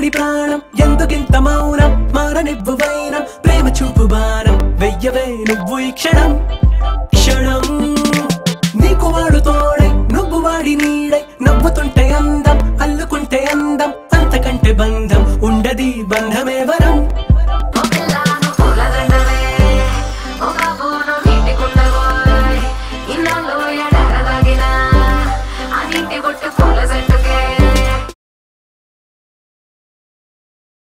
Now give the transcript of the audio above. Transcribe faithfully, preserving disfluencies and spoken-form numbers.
నీ ప్రాణం ఎందుకింత మౌనం మారనివ్వు వైనం ప్రేమ చూపు బాణం వెయ్యవే నువ్వు ఈ క్షణం క్షణం